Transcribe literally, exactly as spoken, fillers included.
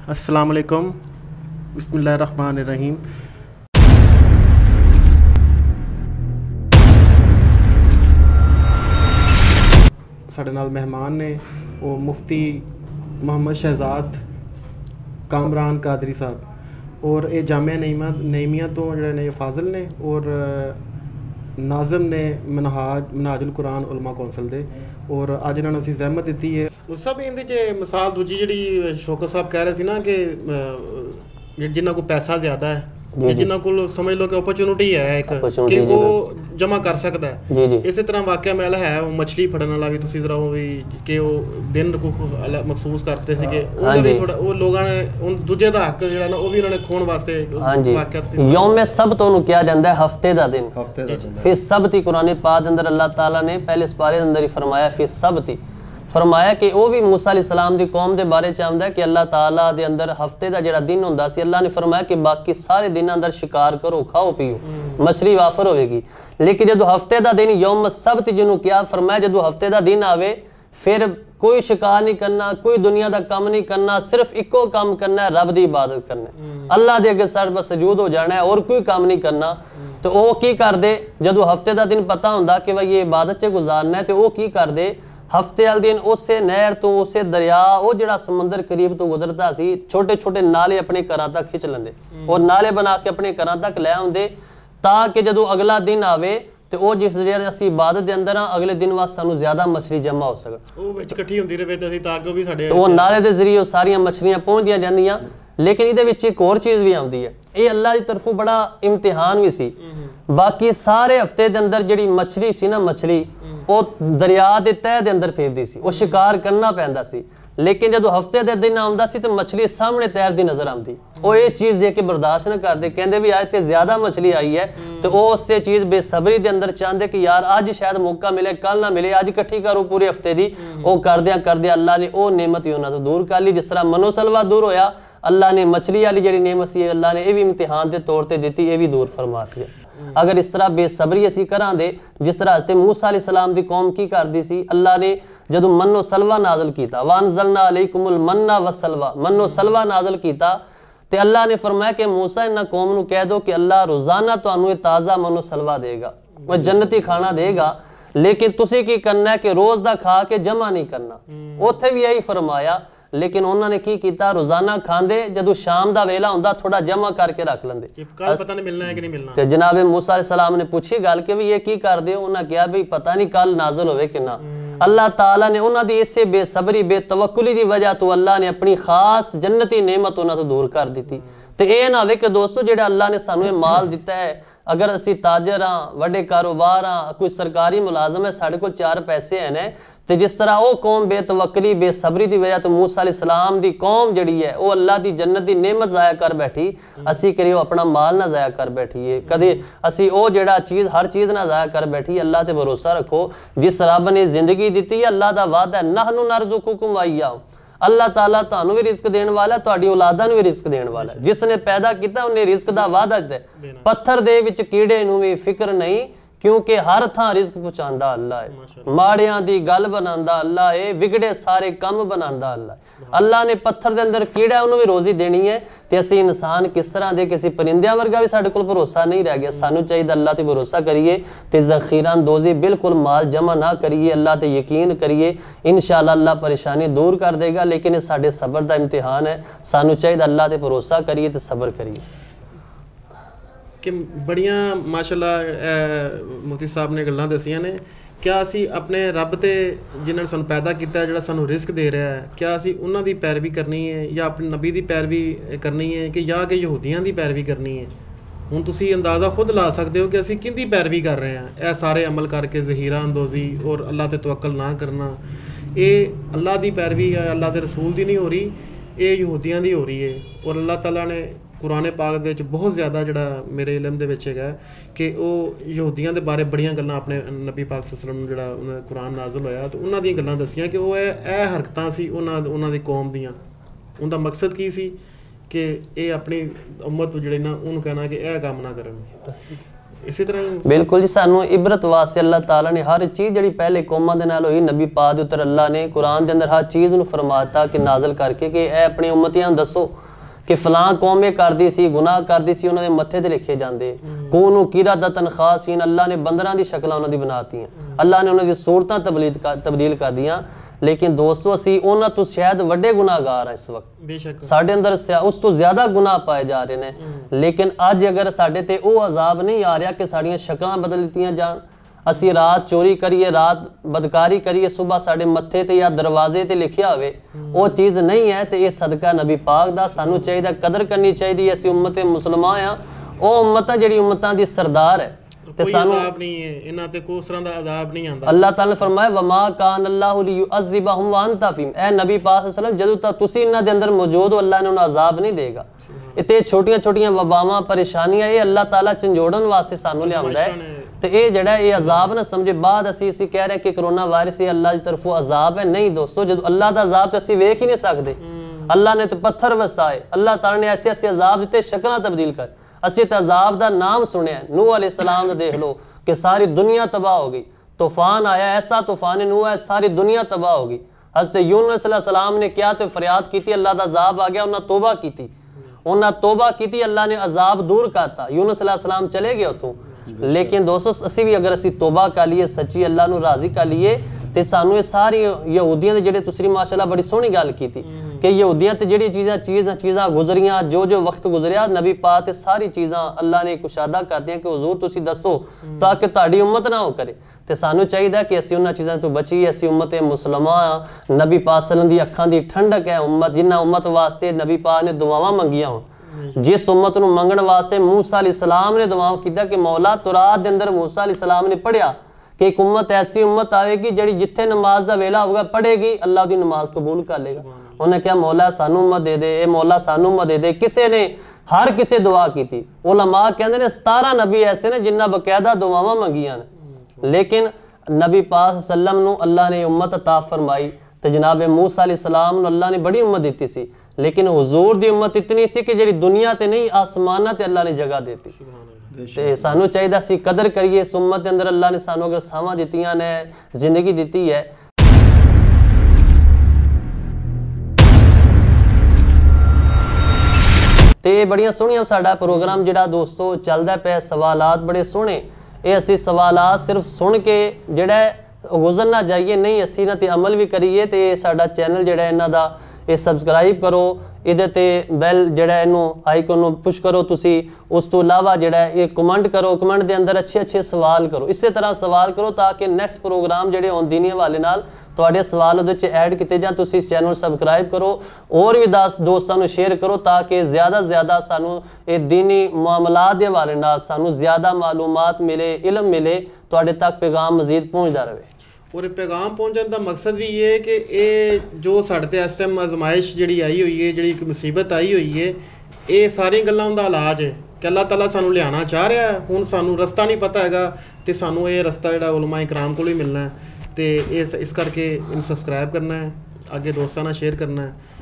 अस्सलाम वालेकुम, बिस्मिल्लाहिर्रहमानिर्रहीम। साढ़े नाल मेहमान ने वो मुफ्ती मोहम्मद शहजाद कामरान कादरी साहब और ये जामिया नईमा नईमिया तो जो ने फाजिल ने और नाज़म ने मनहाज मनहाजुल कुरान उलमा कौंसल दे और अज इन्होंने असीं ज़हमत दी है। उस सब इंदे च मिसाल दूजी जी शौकत साहब कह रहे थे ना कि जिन्हों को पैसा ज़्यादा है, जिन्हों को समझ लो कि अपॉर्चुनिटी है एक कि वो जमा कर सकता है। इस तरह वाकया मैल है वो मछली फड़न वाला भी तुसीं जरा वो भी कि वो दिन को महसूस करते थे कि भी थोड़ा वो लोगों ने दूजे का हक जो ना वो भी उन्होंने खोण वास्ते वाकया यौम सब्त उन्होंने कहा जाता है, हफ्ते का दिन। फिर सब्त कुरान पाक अंदर अल्लाह ताला ने पहले इस बारे अंदर ही फरमाया, फिर सब्त फरमाया कि वो भी मूसा अलैहिस्सलाम दी कौम दे बारे च आंदा है कि अल्लाह ताला दे अंदर हफ्ते का जिहड़ा दिन हुंदा सी, अल्लाह ने फरमाया कि बाकी सारे दिनों अंदर शिकार करो, खाओ पियो, मछली वाफर होएगी। लेकिन जो हफ्ते का दिन यौम सब्त जिन्हों क्या फरमाया, जो हफ्ते का दिन आवे फिर कोई शिकार नहीं करना, कोई दुनिया का काम नहीं करना, सिर्फ इको काम करना है, रब की इबादत करना है, अल्लाह के अगे सर पर सजूद हो जाना है और कोई काम नहीं करना। तो वो की कर दे जो हफ्ते का दिन पता होंदा कि भाई ये इबादत च गुजारना है, तो वो की कर दे हफ्ते वाले दिन उस नहर तो उस दरिया वो जो समुद्र करीब तो गुजरता सी, छोटे छोटे नाले अपने घर तक खिंच लेंदे और नाले बना के अपने घर तक लै आउंदे ताकि जो अगला दिन आवे तो वो जिस असीं इबादत के अंदर हाँ अगले दिन वास्ते सानू ज्यादा मछली जमा हो सके। तो वो नाले के जरिए सारिया मछलियां पहुंचदियां जांदियां। लेकिन ये एक होर चीज़ भी आती है, ये अल्लाह की तरफों बड़ा इम्तिहान भी सी। बाकी सारे हफ्ते के अंदर जी मछली सी ना, मछली वो दरिया के तह के अंदर फिरदी सी, वो शिकार करना पैंदा सी। लेकिन जो हफ्ते के दिन आंदा सी तो मछली सामने तैरती नजर आती, वो ये चीज़ देख के बर्दाश्त नहीं करते, कहते भी आज तो ज्यादा मछली आई है, तो वो उस चीज़ बेसब्री के अंदर चाहते कि यार अज शायद मौका मिले, कल ना मिले, अज इकट्ठी करो पूरे हफ्ते की। वो करद्या करद्या अल्लाह ने वो नेमत ही उन्होंने तो दूर कर ली। जिस तरह मनोसलवा दूर होया, अल्लाह ने मछली वाली जी नेमत सी अल्लाह ने यह भी इम्तिहान के तौर पर दी, ये भी दूर फरमा दी। अगर इस तरह बेसब्री असी करा दे जिस तरह हज़रत मूसा अलैहिस्सलाम की कौम की करती सी, अल्लाह ने जदों मन्नो सलवा नाज़िल कीता, वानज़लना अलैकुमुल मन्ना वस्सलवा, मन्नो सलवा नाज़िल कीता, ते अल्लाह ने फरमाया कि मूसा इन्हां कौम नूं कह दो कि अल्लाह रोज़ाना तुहानूं ताज़ा मन्नो सलवा देगा, वह जन्नती खाना देगा, लेकिन तुसीं की करना है कि रोज़ दा खा के जमा नहीं करना। उत्थे भी यही फरमाया, लेकिन उन्होंने की किया, रोजाना खांदे, जदों शाम का वेला हुंदा थोड़ा जमा करके रख लेंदे, कल पता नहीं मिलना है कि नहीं मिलना। ते जनाबे मूसा अलैहिस्सलाम ने पूछी गल कि भी ये की करदे हो, उन्हें कहा भी पता नहीं कल नाज़िल होवे कि ना। अल्लाह ताला ने उन्हां दी इसे बेसब्री बेतवक्कुली दी वजह तो अल्लाह ने अपनी खास जन्नती नेमत उन्हां तो दूर कर दी। तो यह ना होवे कि दोस्तों जो अल्लाह ने सानू माल दिता है, अगर असी ताजर हाँ, वड्डे कारोबार हाँ, कोई सरकारी मुलाजम है, साढ़े को चार पैसे हैं, तो जिस तरह वो कौम बेतवक्ली बेसब्री की वजह तो मूसा अलैहिस्सलाम की कौम जड़ी है वो अल्लाह की जन्नत की नेमत ज़ाया कर बैठी, असी करियो अपना माल ना ज़ाया कर बैठीए, कदे असी वो जड़ा चीज़ हर चीज़ ना ज़ाया कर बैठी। अल्लाह ते भरोसा रखो, जिस रब ने जिंदगी दी है अल्लाह का वादा है, नहनु नरज़ुकुकुम व इय्याहुम, अल्लाह ताला तुहानू भी रिस्क देने वाला है, तुहाडी औलादां नू भी रिस्क देने वाला है। जिसने पैदा किया उन्हें रिस्क का वादा दिता। पत्थर दे विच कीड़े नू भी फिक्र नहीं, क्योंकि हर थां रिस्क पहुंचांदा अल्लाह है, माड़ियां दी गल बनांदा अल्लाह है, विगड़े सारे काम बनांदा अल्लाह है। अल्लाह ने पत्थर दे अंदर कीड़ा उन्होंने भी रोजी देनी है, ते असीं इंसान किस तरह दे किसी परिंदियां वर्गा भी साडे कोल भरोसा नहीं रह गया। सानू चाहिए अल्लाह ते भरोसा करिए ते ज़ख़ीरा अंदोज़ी बिल्कुल माल जमा ना करिए, अल्लाह ते यकीन करिए, इंशाअल्लाह अल्लाह परेशानी दूर कर देगा। लेकिन ये साडे सबर दा इम्तिहान है, सानू चाहिए अल्लाह ते भरोसा करिए ते सबर करिए। कि बड़िया माशाअल्लाह मुफ्ती साहब ने गल्लां दसियां ने, क्या असी अपने रब ते जिन्होंने सानू पैदा किया, जो सानू रिस्क दे रहा है, क्या असी उन्हां दी पैरवी करनी है या अपने नबी दी पैरवी करनी है कि या कि यहूदियां दी पैरवी करनी है? हुण तुसी अंदाज़ा खुद ला सकते हो कि असी किंदी पैरवी कर रहे हैं। यह सारे अमल करके ज़हीरा अंदोज़ी और अल्लाह ते तवक्कल ना करना, ये अल्लाह दी पैरवी है, अल्लाह के रसूल दी नहीं हो रही, ये यहूदियां दी हो रही है। और अल्लाह ताला ने कुरान पाक दे विच बहुत ज़्यादा जड़ा मेरे इलम दे विच है कि वो यहूदियां दे बारे बड़ियां गल्लां अपने नबी पाक सल्लल्लाहु अलैहि वसल्लम जड़ा उन्हें कुरान नाज़िल होया तो उन्हां दी गल्लां दसियां कि वो ए हरकतां सी उन्हां उन्हां दी कौम दियां, उनका मकसद की सी कि ये अपनी उम्मत जड़ी ना उन्होंने कहना कि यह काम ना करन। ਇਸੇ ਤਰ੍ਹਾਂ ਹੀ बिल्कुल जी सानू इबरत वास्ते अल्लाह ताला ने हर चीज़ जिहड़ी पहले कौमां दे नाल होई नबी पाक दे उत्तर अल्लाह ने कुरान दे अंदर हर चीज़ नूं फरमाता कि नाज़िल करके कि ए अपने उम्मतियां नूं दसो कि फलां कौम ये करदी सी गुनाह करदी सी उन्हां दे मत्थे ते लिखे जांदे कूनू कीरादतन खासीन अल्लाह ने बंदरां दी शक्लां उन्हां दी बनातीयां अल्लाह ने उन्हां दी सूरतां तब्दील तब्दील कर दियां लेकिन दोस्तों असी उन्हां तो शायद वड्डे गुनाहगार हैं इस वक्त बेशक साडे अंदर उस तो ज़्यादा गुनाह पाए जा रहे हैं लेकिन अज अगर साडे ते वो अजाब नहीं आ रहा कि साड़ियां शक्लां बदल दित्तियां जान असी रात चोरी करिए रात बदकारी करिए सुबह साडे मत्थे ते या दरवाजे ते लिखिया होवे वो चीज़ नहीं है तो ये सदका नबी पाक दा सानू चाहिए कदर करनी चाहिए असी उम्मत मुसलमान हाँ वो उम्मत जिहड़ी उम्मतां दी सरदार है ते सानू अजाब नहीं है इन्हां ते कोई तरह दा अजाब नहीं आंदा अल्लाह ताला ने फरमाया वमा कान अल्लाहु लियुअज़्ज़िबहुम व अंता फीहिम ए नबी पाक सल्लल्लाहु अलैहि वसल्लम जदों तक तुसी इन्हां दे अंदर मौजूद हो अल्लाह ने उन्हें अजाब नहीं देगा इते छोटियां छोटियां वबावां परेशानियां ये अल्लाह ताला झंजोड़न वास्ते सानू लियाउंदा है ते ये जेड़ा ये अजाब ना समझे बाद असी असी कह रहे कि कोरोना वायरस ये अल्लाह की तरफों अजाब है नहीं दोस्तों जदों अल्लाह दा अजाब ते असी वेख ही नहीं सकदे अल्लाह ने तो पत्थर वसाए अल्लाह ताला ने ऐसे ऐसे अजाब दिते शक्लां तब्दील कर असी तो अजाब का नाम सुनिया नूह अलैहिस्सलाम देख लो कि सारी दुनिया तबाह हो गई तूफान आया ऐसा तूफान नूह है सारी दुनिया तबाह हो गई हज़रत यूनुस अलैहिस्सलाम ने क्या तो फरियाद की थी अल्लाह का अजाब आ गया उन्हें तौबा की थी उन्हें तौबा की थी अल्लाह ने अजाब दूर करता यूनुस अलैहिस्सलाम चले गए उतों लेकिन दोस्तों असी भी अगर असी तौबा कर लीए सच्ची अल्लाह नूं राजी कर लीए तो सानू ये सारी यहूदियां दे जेहड़े तुसीं माशाअल्लाह बड़ी सोहनी गल की थी कि यहूदियां ते जेहड़ी चीज़ां चीज़ां चीज़ां गुजरियां जो जो वक्त गुजरिया नबी पाक ते सारी चीज़ां अल्लाह ने कुशादा कर दियां कि हुजूर तुसीं दसो ताकि तुहाडी उम्मत ना हो करे तो सानू चाहिए कि असी उन्हां चीज़ां तो बचीए असी उम्मत मुसलमान नबी पाक सल्लल्लाहु अलैहि वसल्लम दी अखां दी ठंडक है उम्मत जिन्हां उम्मत वास्ते नबी पाक ने दुआवां मंगियां होण जिस उम्मत नूं मंगण वास्ते मूसा अलैहिस्सलाम ने दुआ कीता कि मौला तुरात दे अंदर मूसा अलैहिस्सलाम ने पढ़िया कि एक उम्मत ऐसी उम्मत आएगी जिहड़ी जिथे नमाज का वेला होगा पढ़ेगी अल्लाह की नमाज कबूल कर लेगा उन्हें क्या मौला सानू उम्मत दे दे ए मौला सानू उम्मत दे दे किसी ने हर किसी दुआ की थी उलमा कहते हैं सतारह नबी ऐसे ने जिन्हें बकायदा दुआवां मंगियां ने लेकिन नबी पाक सल्लम नूं अल्लाह ने उम्मत अता फरमाई तो जनाब मूसा अलैहिस्सलाम नूं अल्लाह ने बड़ी उम्मत दी सी लेकिन हुजूर दी उम्मत इतनी सी कि जिहड़ी दुनिया ते नहीं आसमानां ते अल्लाह ने जगह देती ते सानू चाहिए असी कदर करिए इस उम्मत के अंदर अल्लाह ने सानू अगर सावां दित्तियां ने जिंदगी दी है तो बड़ियां सोहनियां साडा प्रोग्राम जिहड़ा दोस्तों चलदा पिया सवालात बड़े सोहने ये असी सवालात सिर्फ सुन के जिहड़ा गुजर ना जाइए नहीं असी इन्हां ते अमल भी करिए तो साडा चैनल जिहड़ा इन्हां दा ये सबसक्राइब करो इहदे ते बैल जिहड़ा इनू आइकन नूं पुश करो तुसी उस तो इलावा जिहड़ा ये कमेंट करो कमेंट दे अंदर अच्छे अच्छे सवाल करो इसे तरह सवाल करो ताकि नैक्सट प्रोग्राम जिहड़े होण दीनी हवाले नाल तुहाडे सवाल उहदे च ऐड कीते जाण तुसी इस चैनल सबसक्राइब करो और भी दस दोस्तां नूं शेयर करो ताकि ज़्यादा ज़्यादा सानू ये दीनी मामलात दे हवाले नाल सानू ज़्यादा मालूमात मिले इल्म मिले तुहाडे तक पैगाम मजीद पहुंचदा रहे और पैगाम पहुँचने का मकसद भी ये है कि ये जो साढ़े ते इस टाइम आजमाइश जी आई हुई है जी मुसीबत आई हुई है ये सारी गल्लां उनका इलाज है कि अल्लाह ताला सानू लियाना चाह रहा है हुण सानू रस्ता नहीं पता है तो सानू ये रस्ता जो उलमा इकराम को ही मिलना है तो इस इस करके इन सबसक्राइब करना है आगे दोस्तों नाल शेयर करना है